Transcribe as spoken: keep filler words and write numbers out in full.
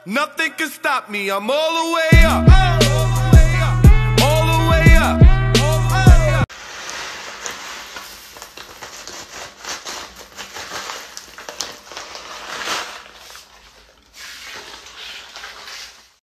Nothing can stop me, I'm all the way up.